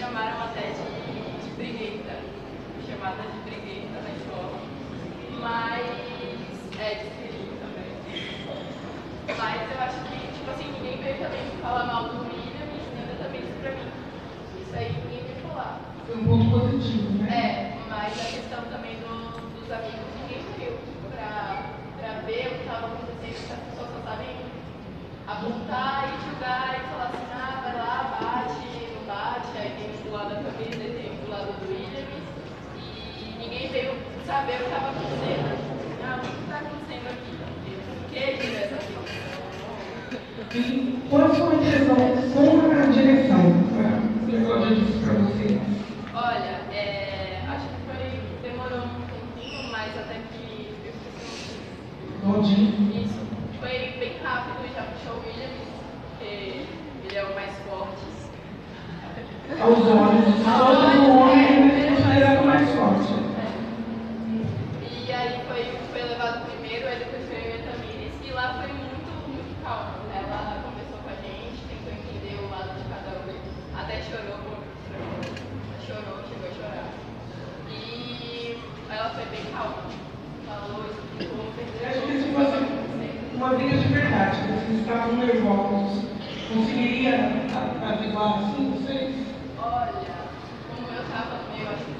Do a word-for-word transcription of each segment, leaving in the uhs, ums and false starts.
chamaram até de, de briguenta, chamada de briguenta na escola, mas é de filhinho também. Mas eu acho que, tipo assim, ninguém veio também falar mal do William e ainda também isso pra mim. Isso aí ninguém veio falar. Foi um ponto positivo, né? É, mas a questão também do, dos amigos, ninguém veio pra, pra ver o que estava acontecendo, que as pessoas só sabem apontar e julgar e falar assim, ah, vai lá, bate, não bate, aí tem um do lado da família, e tem um do lado do Williams, e ninguém veio saber o que estava acontecendo. Ah, o que está acontecendo aqui? Por que ele essa vida? E qual a sua impressão com a direção? O pessoal já disse para você. Olha, é, acho que foi, demorou um tempinho, mas até que eu esqueci Bom dia. isso. Foi bem rápido e já puxou o Williams, porque ele é o mais forte. Aos olhos de todo homem, ele era o mais forte. É. E aí foi, foi levado primeiro, aí depois foi eu e a Tamires, e lá foi muito, muito calmo. Ela conversou com a gente, tentou entender o lado de cada um, até chorou, chorou, chegou a chorar. E ela foi bem calma, falou, explicou, Acho que se percebeu. fosse uma briga de verdade, vocês estavam nervosos, conseguiria avisar assim vocês? Olha, como eu estava meio assim,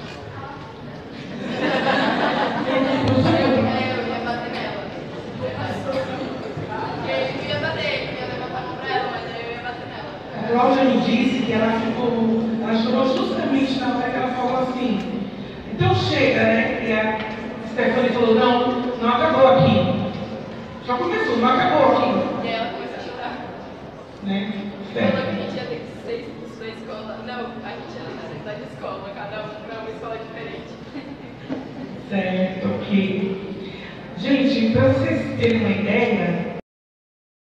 eu ia bater nela. Eu ia bater, eu ia levantar a mão pra ela, mas eu ia bater nela. A Cláudia me disse que ela ficou, ela chorou justamente na hora que ela falou assim, então chega, né? E a Stephanie falou, não, não acabou aqui. Já começou, não acabou aqui. E aí ela começou a chorar. Né? Falou que a gente ia ter que ser expulso da escola. Não, a gente ia ter que sair da escola, cada um para uma escola diferente. Certo, ok. Gente, para vocês terem uma ideia,